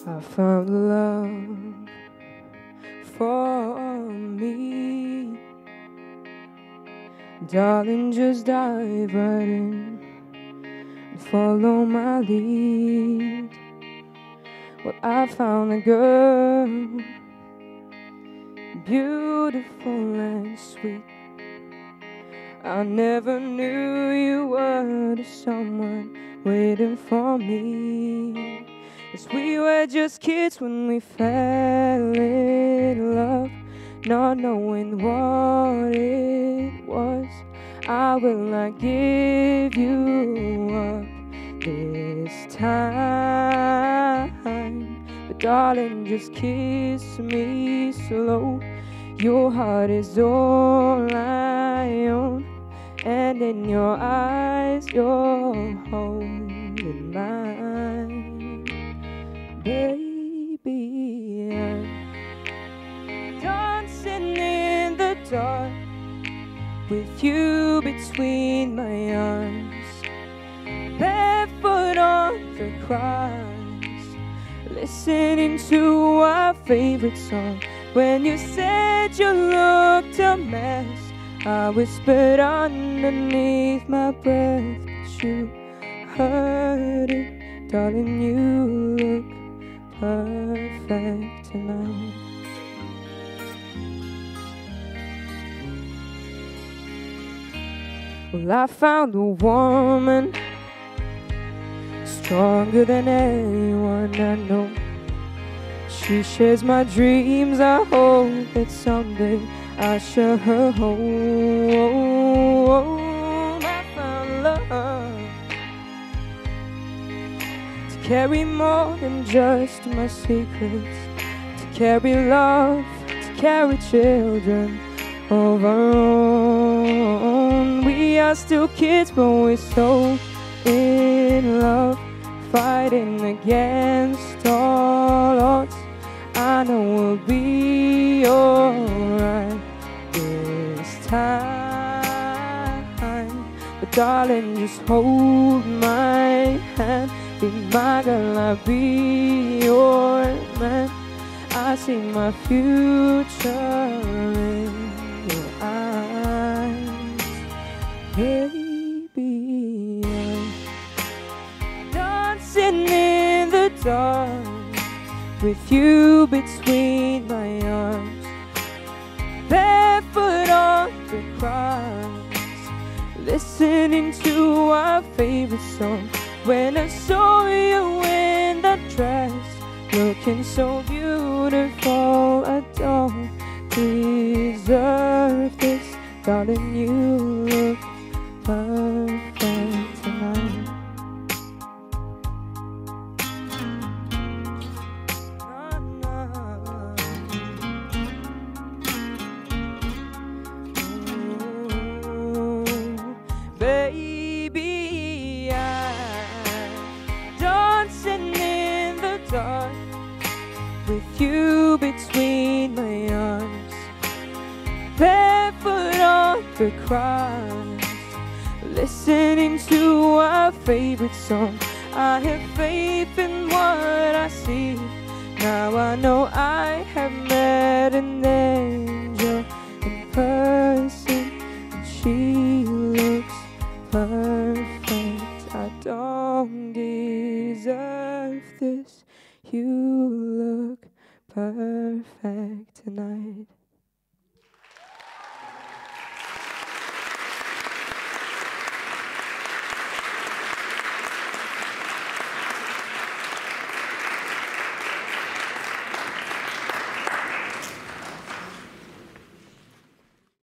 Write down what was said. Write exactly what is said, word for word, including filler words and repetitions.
I found love for me. Darling, just dive right in and follow my lead. Well, I found a girl, beautiful and sweet. I never knew you were the someone waiting for me. As we were just kids when we fell in love, not knowing what it was. I will not give you up this time, but darling, just kiss me slow. Your heart is all I own, and in your eyes you're holding mine. Baby, I'm dancing in the dark with you between my arms, barefoot on the grass, listening to our favorite song. When you said you looked a mess, I whispered underneath my breath, but you heard it. Darling, you look perfect tonight. Well, I found a woman stronger than anyone I know. She shares my dreams. I hope that someday I share her home. I found love to carry more than just my secrets, to carry love, to carry children of our own. We are still kids, but we're so in love, fighting against all odds. I know we'll be alright this time, but darling, just hold my hand. Be my girl, I'll be your man. I see my future in your eyes. Baby, I'm dancing in the dark with you between my arms, barefoot on the grass, listening to our favorite song. When I saw you in that dress, looking so beautiful, I don't deserve this. Darling, you look perfect tonight. Baby, I'm dancing in the dark with you between my arms, barefoot on the grass, listening to our favorite song. I have faith in what I see. Now I know I have met an angel in person, and she looks perfect. I don't deserve this. You look perfect tonight.